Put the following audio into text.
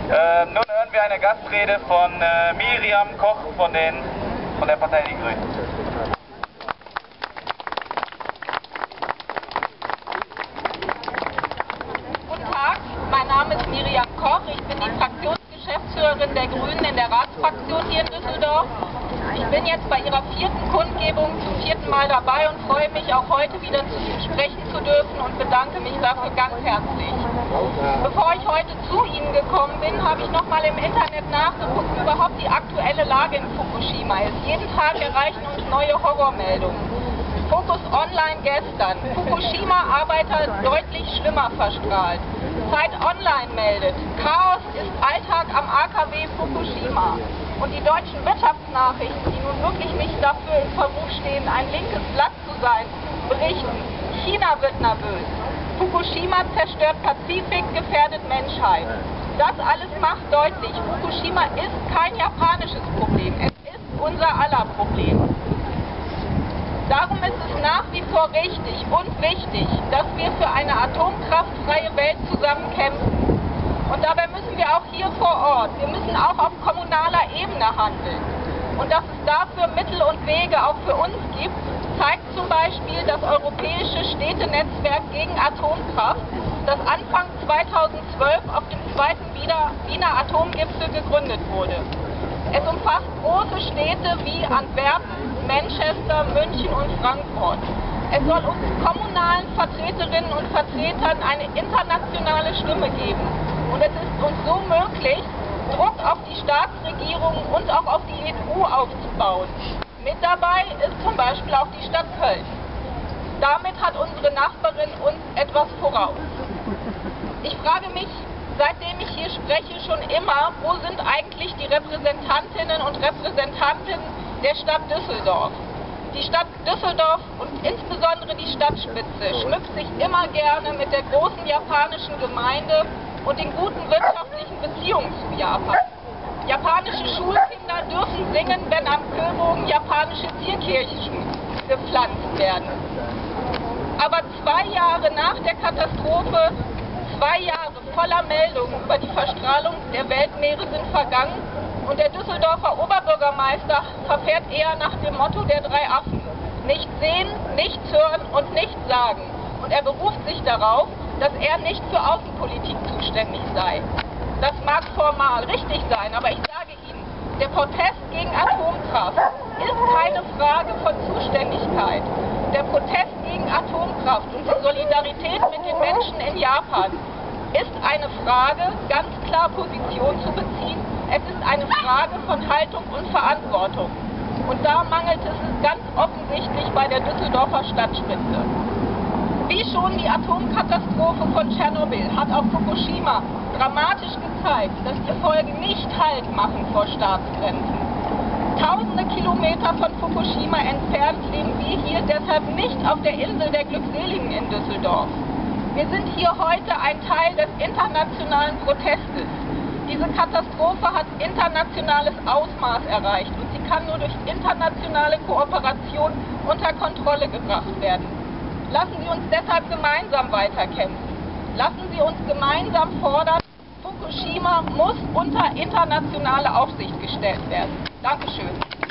Nun hören wir eine Gastrede von Miriam Koch von der Partei Die Grünen. Guten Tag, mein Name ist Miriam Koch, ich bin die Fraktionsgeschäftsführerin der Grünen in der Ratsfraktion hier in Düsseldorf. Ich bin jetzt bei Ihrer 4. Kundgebung zum 4. Mal dabei und freue mich auch heute wieder zu Ihnen sprechen zu dürfen und bedanke mich dafür ganz herzlich. Bevor ich heute zu Ihnen gekommen bin, habe ich nochmal im Internet nachgeguckt, wie überhaupt die aktuelle Lage in Fukushima ist. Jeden Tag erreichen uns neue Horrormeldungen. Focus Online gestern. Fukushima Arbeiter deutlich schlimmer verstrahlt. Zeit Online meldet. Chaos ist Alltag am AKW Fukushima. Und die deutschen Wirtschaftsnachrichten, die nun wirklich nicht dafür in Verruf stehen, ein linkes Blatt zu sein, berichten, China wird nervös. Fukushima zerstört Pazifik, gefährdet Menschheit. Das alles macht deutlich, Fukushima ist kein japanisches Problem, es ist unser aller Problem. Darum ist es nach wie vor richtig und wichtig, dass wir für eine atomkraftfreie Welt zusammen kämpfen. Und dabei müssen wir auch hier vor Ort, wir müssen auch auf kommunaler Ebene handeln. Und dass es dafür Mittel und Wege auch für uns gibt, zeigt zum Beispiel das Europäische Städtenetzwerk gegen Atomkraft, das Anfang 2012 auf dem 2. Wiener Atomgipfel gegründet wurde. Es umfasst große Städte wie Antwerpen, Manchester, München und Frankfurt. Es soll uns kommunalen Vertreterinnen und Vertretern eine internationale Stimme geben. Und es ist uns so möglich, Druck auf die Staatsregierung und auch auf die EU aufzubauen. Mit dabei ist zum Beispiel auch die Stadt Köln. Damit hat unsere Nachbarin uns etwas voraus. Ich frage mich, seitdem ich hier spreche, schon immer, wo sind eigentlich die Repräsentantinnen und Repräsentanten der Stadt Düsseldorf? Die Stadt Düsseldorf und insbesondere die Stadtspitze schmückt sich immer gerne mit der großen japanischen Gemeinde und den guten wirtschaftlichen Beziehungen zu Japan. Japanische Schulkinder dürfen singen, wenn am Köbogen japanische Zierkirchen gepflanzt werden. Aber 2 Jahre nach der Katastrophe, 2 Jahre voller Meldungen über die Verstrahlung der Weltmeere sind vergangen und der Düsseldorfer Oberbürgermeister verfährt eher nach dem Motto der 3 Affen. Nicht sehen, nichts hören und nichts sagen. Und er beruft sich darauf, dass er nicht für Außenpolitik zuständig sei. Das mag formal richtig sein, aber ich sage Ihnen, der Protest gegen Atomkraft ist keine Frage von Zuständigkeit. Der Protest gegen Atomkraft und die Solidarität mit den Menschen in Japan ist eine Frage, ganz klar Position zu beziehen. Es ist eine Frage von Haltung und Verantwortung. Und da mangelt es ganz offensichtlich bei der Düsseldorfer Stadtspitze. Wie schon die Atomkatastrophe von Tschernobyl hat auch Fukushima dramatisch gezeigt, dass die Folgen nicht Halt machen vor Staatsgrenzen. Tausende Kilometer von Fukushima entfernt leben wir hier deshalb nicht auf der Insel der Glückseligen in Düsseldorf. Wir sind hier heute ein Teil des internationalen Protestes. Diese Katastrophe hat internationales Ausmaß erreicht und sie kann nur durch internationale Kooperation unter Kontrolle gebracht werden. Lassen Sie uns deshalb gemeinsam weiterkämpfen. Lassen Sie uns gemeinsam fordern, Fukushima muss unter internationale Aufsicht gestellt werden. Dankeschön.